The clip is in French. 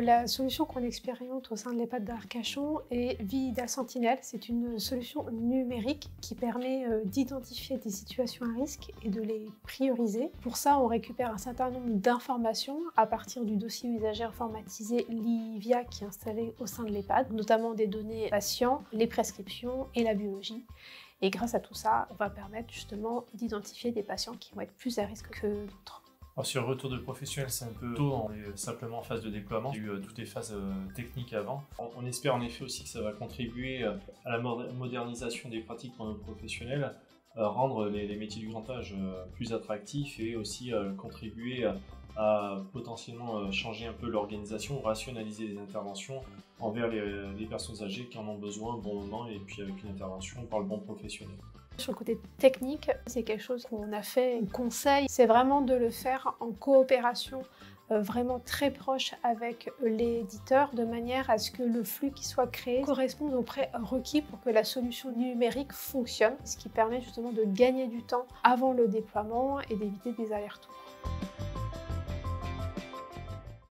La solution qu'on expérimente au sein de l'EHPAD d'Arcachon est Vida Sentinelle. C'est une solution numérique qui permet d'identifier des situations à risque et de les prioriser. Pour ça, on récupère un certain nombre d'informations à partir du dossier usager informatisé Livia qui est installé au sein de l'EHPAD, notamment des données patients, les prescriptions et la biologie. Et grâce à tout ça, on va permettre justement d'identifier des patients qui vont être plus à risque que d'autres. Alors sur le retour de professionnels, c'est un peu tôt, on est simplement en phase de déploiement. Il y a eu toutes les phases techniques avant. On espère en effet aussi que ça va contribuer à la modernisation des pratiques pour nos professionnels, rendre les métiers du grand âge plus attractifs et aussi contribuer à potentiellement changer un peu l'organisation, rationaliser les interventions envers les personnes âgées qui en ont besoin au bon moment et puis avec une intervention par le bon professionnel. Sur le côté technique, c'est quelque chose qu'on a fait, on conseille, c'est vraiment de le faire en coopération vraiment très proche avec l'éditeur de manière à ce que le flux qui soit créé corresponde aux prérequis pour que la solution numérique fonctionne, ce qui permet justement de gagner du temps avant le déploiement et d'éviter des allers-retours.